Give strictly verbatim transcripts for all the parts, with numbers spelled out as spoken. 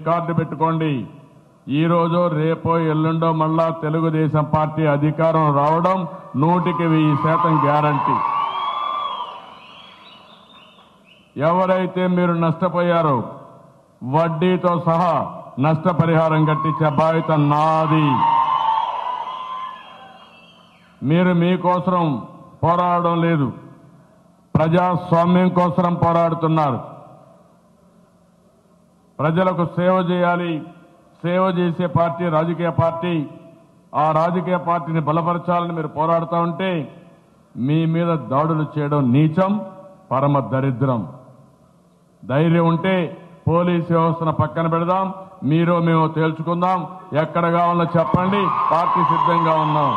Record పెట్టుకోండి. ఈ రోజు రేపో ఎల్లుండో మళ్ళా తెలుగుదేశం పార్టీ అధికారం రావడం నూటికి వెయ్యి శాతం గ్యారంటీ. ఎవరైతే మీరు నష్టపోయారో వడ్డీతో సహా నష్టపరిహారం కట్టించే బాధ్యత నాది. మీరు మీకోసం పోరాడడం లేదు, ప్రజాస్వామ్యం కోసం పోరాడుతున్నారు. ప్రజలకు సేవ చేయాలి, సేవ చేసే పార్టీ రాజకీయ పార్టీ. ఆ రాజకీయ పార్టీని బలపరచాలని మీరు పోరాడుతూ ఉంటే మీ మీద దాడులు చేయడం నీచం, పరమ దరిద్రం. ధైర్యం ఉంటే పోలీసు వ్యవస్థను పక్కన పెడదాం, మీరు మేము తేల్చుకుందాం. ఎక్కడ కావాలో చెప్పండి, పార్టీ సిద్ధంగా ఉన్నాం.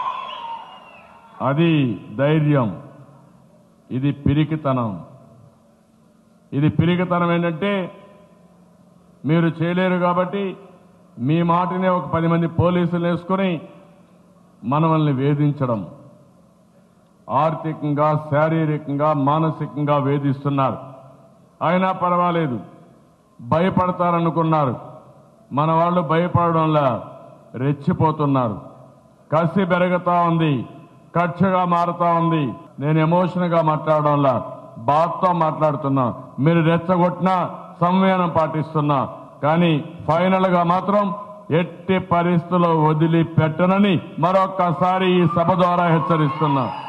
అది ధైర్యం. ఇది పిరికితనం. ఇది పిరికితనం ఏంటంటే మీరు చేయలేరు కాబట్టి మీ మాటనే ఒక పది మంది పోలీసులు వేసుకొని మనల్ని వేధించడం, ఆర్థికంగా శారీరకంగా మానసికంగా వేధిస్తున్నారు. అయినా పర్వాలేదు, భయపడతారనుకున్నారు. మన వాళ్ళు భయపడడంలా రెచ్చిపోతున్నారు. కసి పెరుగుతా ఉంది, కక్షగా మారుతా ఉంది. నేను ఎమోషన్గా మాట్లాడడంలా బాధతో మాట్లాడుతున్నా. మీరు రెచ్చగొట్టినా సంయమనం పాటిస్తున్నా. కానీ ఫైనల్ గా మాత్రం ఎట్టి పరిస్థితుల్లో వదిలిపెట్టనని మరొక్కసారి ఈ సభ ద్వారా హెచ్చరిస్తున్నా.